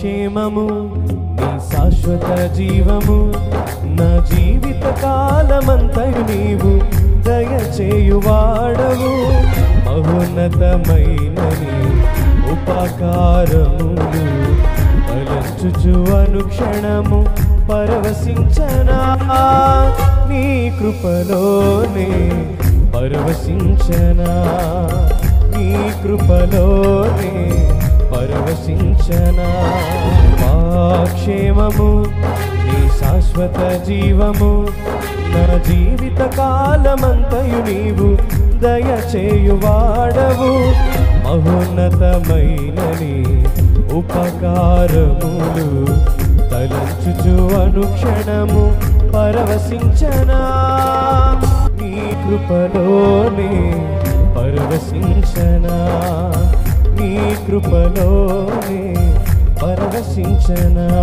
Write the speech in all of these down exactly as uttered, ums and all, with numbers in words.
క్షేమము నీ శాశ్వత జీవము నా జీవిత కాలమంతయు నీవు దయచేయువాడవు మహోన్నతమైన నీ ఉపకారములు తలంచుచు అనుక్షణము పరవశించనా నీ కృపలోనే పరవశించనా నీ కృపలోనే పరవశించనా మా క్షేమము నీ శాశ్వత జీవము నా జీవిత కాలమంతయు నీవు దయచేయువాడవు మహోన్నతమైన నీ ఉపకారములు తలంచుచు అనుక్షణము పరవశించనా నీ కృపలోనే పరవశించనా నీ కృపలోనే పరవశించనా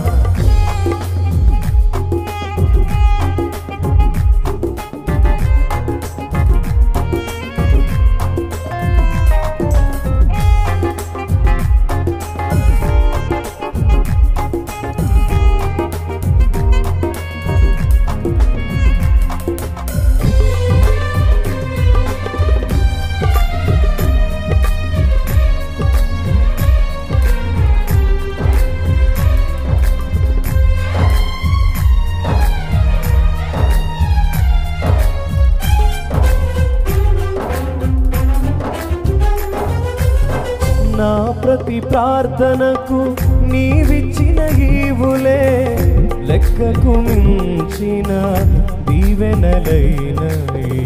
నా ప్రతి ప్రార్థనకు నీవిచ్చిన ఈవులే లెక్కకు మించిన దీవెనలైనవి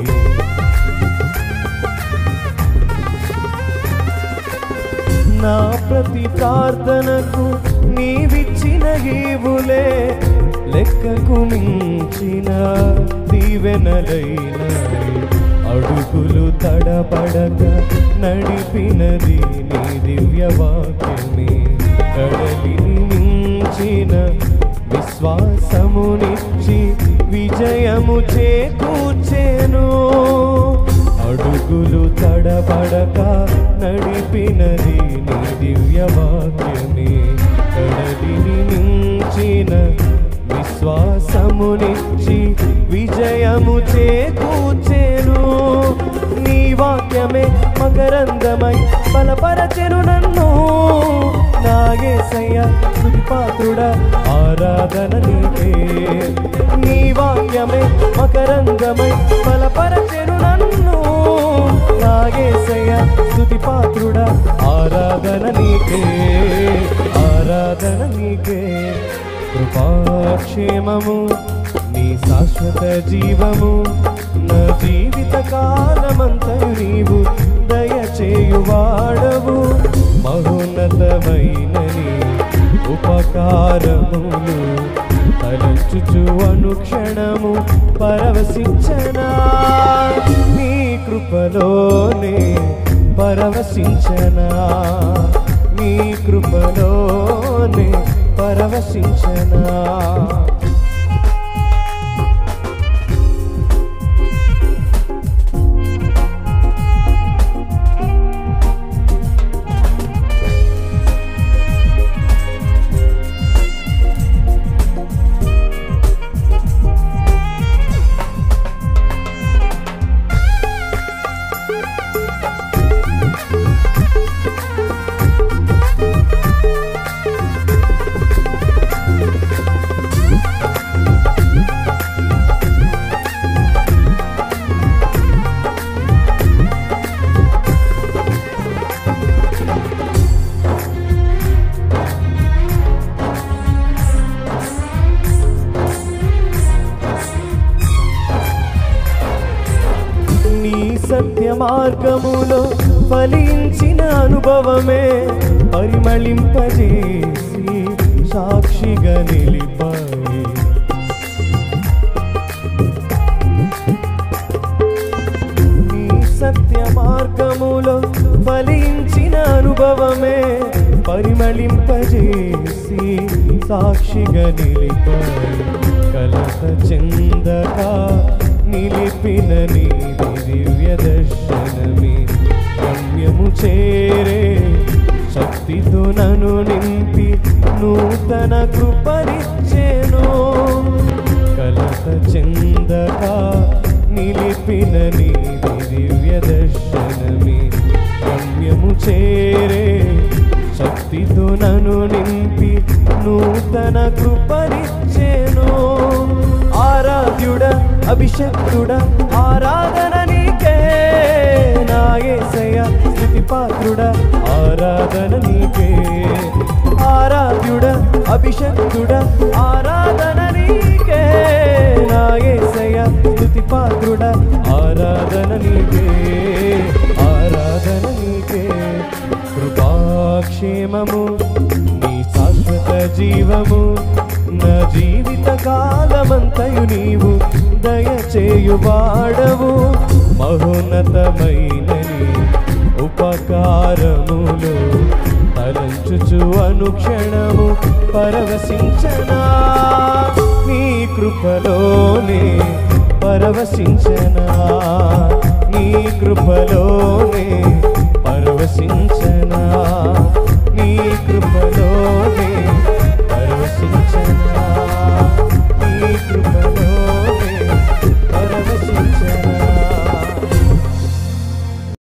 నా ప్రతి ప్రార్థనకు నీవిచ్చిన ఈవులే లెక్కకు మించిన దీవెనలైనవి అడుగులు తడబడక నడిపినది నీ దివ్యవాక్యమే కడలిని మించిన విశ్వాసమునిచ్చి విజయము చేకూర్చెను అడుగులు తడబడక నడిపినది నీ దివ్యవాక్యమే కడలిని మించిన విశ్వాసమునిచ్చి విజయము చేకూర్చెను నీ వాక్యమే మకరందమై బలపరచెను నన్ను నా యేసయ్య స్తుతిపాత్రుడా ఆరాధన నీకే నీ వాక్యమే మకరందమై బలపరచెను నన్ను నా యేసయ్య స్తుతిపాత్రుడా ఆరాధన నీకే ఆరాధన నీకే కృపాక్షేమము నీ శాశ్వత జీవము నా జీవిత కాలమంతయు నీవు దయచేయువాడవు మహోన్నతమైన నీ ఉపకారములు తలంచుచు అనుక్షణము పరవశించనా నీ కృపలోనే పరవశించనా నీ కృపలోనే పరవశించనా సత్య మార్గములో ఫలించిన అనుభవమే పరిమళింపజేసి సాక్షిగా నిలిపాయి నీ సత్య మార్గములో ఫలించిన అనుభవమే పరిమళింపజేసి సాక్షిగా నిలిపాయి కలత చెందక నిలిపిన నీ దివ్య దర్శనమే గమ్యము చేరే శక్తితో నన్ను నింపి నూతన కృపనిచ్చెను కలత చెందక నిలిపిన నీ దివ్య దర్శనమే గమ్యము చేరే శక్తితో నన్ను నింపి నూతన కృపనిచ్చెను ఆరాధ్యుడ అభిషక్తుడ ఆరాధన నీకే నా యేసయ్య స్తుతి పాత్రుడ ఆరాధన నీకే ఆరాధ్యుడ అభిషక్తుడ ఆరాధన నీకే నా యేసయ్య స్తుతి పాత్రుడ ఆరాధన నీకే ఆరాధన నీకే కృపాక్షేమము నీ శాశ్వత జీవము నా జీవిత కాలమంతయు నీవు దయచేయువాడవు మహోన్నతమైనని ఉపకారములు తలంచుచు అనుక్షణము పరవశించనా నీ కృపలోనే పరవశించనా నీ కృపలోనే పరవశించనా